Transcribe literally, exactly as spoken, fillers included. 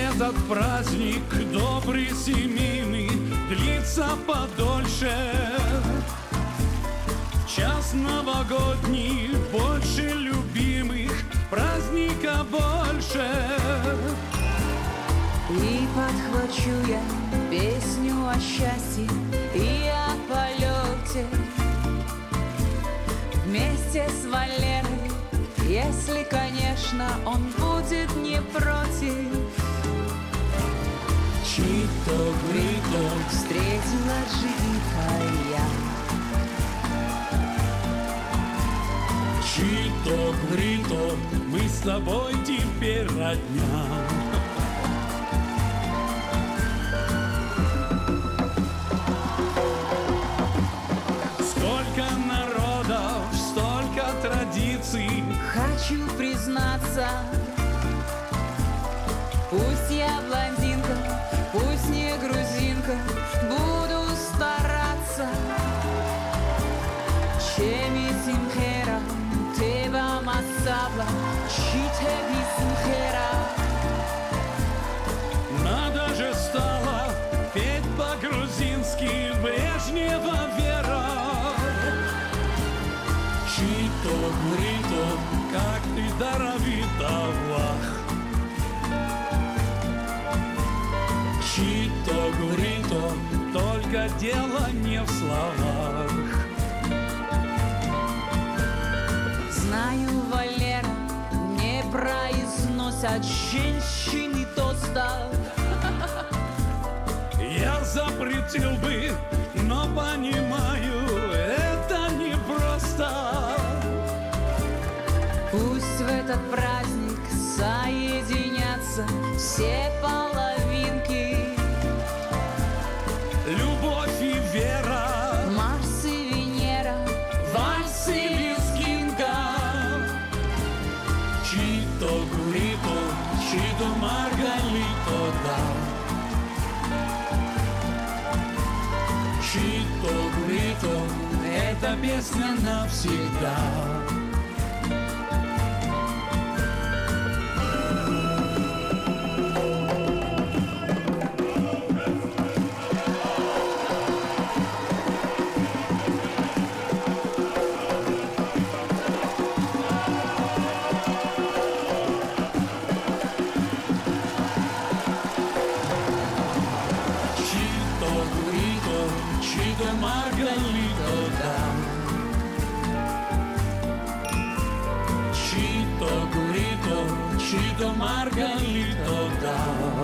этот праздник добрый семейный длится подольше. Час новогодний, больше любимых, праздника больше. И подхвачу я песню о счастье и о полете вместе с Валерой, если, конечно, он будет не против. Чито-грито встретила Джигита я. Чито-грито, мы с тобой теперь родня. Сколько народов, столько традиций. Хочу признаться, пусть я блондинка, пусть не грузинка, буду стараться. Чеми симхера, теба масабла, читеби симхера. Надо же стало петь по-грузински Брежнева Вера. Чито-грито, как ты даровита, вах. Чито-грито, только дело не в словах. Знаю, Валера, не произносят женщины тоста. Я запретил бы, но понимаю, это непросто. Пусть в этот праздник соединятся все половинки. Любовь и вера, Марс и Венера, вальс и лезгинка. Чито-грито, чито-маргалито, да. Чито-грито, эта песня навсегда. Чито-маргалито, да. Чито-грито, чито-маргалито, да.